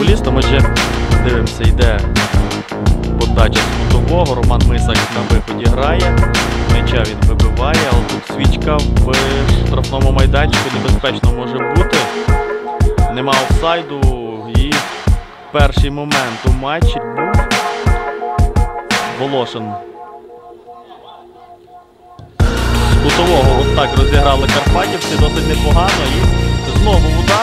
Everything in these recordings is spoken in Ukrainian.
футболістом. Отже, дивимося, йде подача з кутового. Роман Мисак на виході грає. М'яча він вибиває, але тут свічка в штрафному майданчику небезпечно може бути. Нема офсайду і перший момент у матчі був. Волошин. З кутового от так розіграли карпатівці, досить непогано. І знову удар.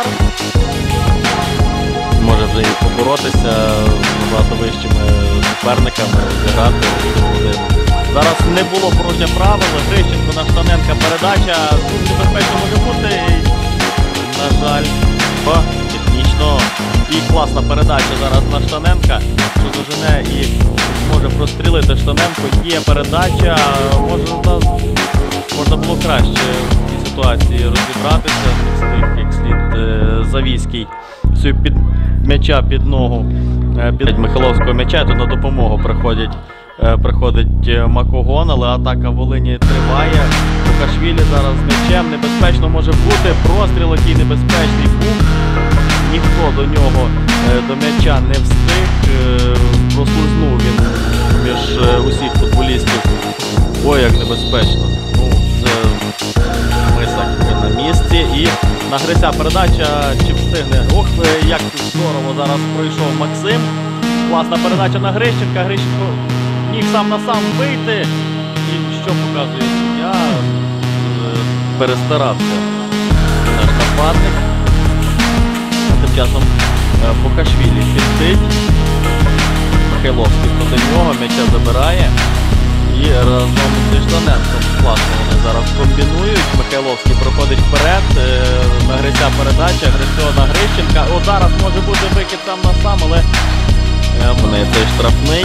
Може вже і поборотися з набагато вищими суперниками, зіграти. Зараз не було порушення правил. Грищенко на Штаненка передача. Дуже небезпечно може бути. На жаль, технічно. І класна передача зараз на Штаненка, що зажене і може прострілити Штаненко. Є передача. Можна було краще в цій ситуації розібратися. Як слід Завійський м'яча під ногу під Михайловського м'яча. Тут на допомогу приходить Макогон, але атака Волині триває. Покашвілі зараз з м'ячем. Небезпечно може бути. Простріл, який небезпечний був. Ніхто до нього, до м'яча не встиг. Прослизнув він між усіх футболістів. Ой, як небезпечно. Ну, це Мисак на місці. І на Гриця передача, чи встигне. Ох, як здорово зараз пройшов Максим. Класна передача на Грищенка. Грищенко міг сам на сам вийти. І що показує суддя? Перестарався наш нападник. Тим часом Покашвілі підтить. Михайловський проти нього, м'яча забирає. І разом зі Штаненком класно вони зараз комбінують. Михайловський проходить вперед. На Гриця передача. Грицьо на Грищенка. О, зараз може бути викид сам на сам, але вони цей штрафний.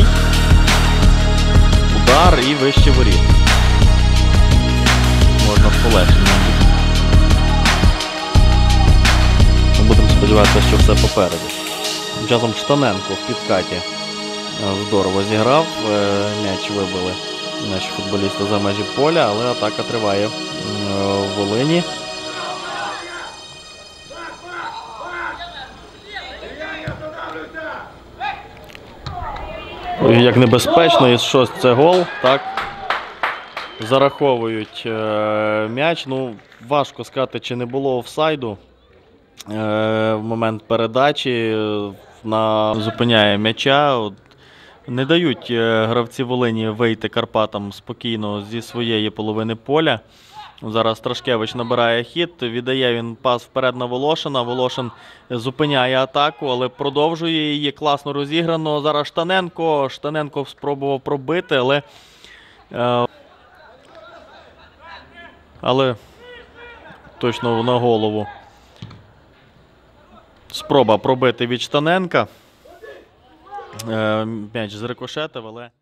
Удар і вище воріт. Можна полегшення. Будемо сподіватися, що все попереду. Тим часом Штаненко в підкаті здорово зіграв. М'яч вибили наші футболісти за межі поля, але атака триває в Волині. Як небезпечно, і щось це гол, так, зараховують м'яч. Ну, важко сказати, чи не було офсайду в момент передачі. Зупиняє м'яча. Не дають гравці Волині вийти Карпатам спокійно зі своєї половини поля. Зараз Страшкевич набирає хід, віддає він пас вперед на Волошина. Волошин зупиняє атаку, але продовжує її. Класно розіграно. Зараз Штаненко. Штаненко спробував пробити, але точно на голову. Спроба пробити від Штаненка. М'яч зрикошетив, але...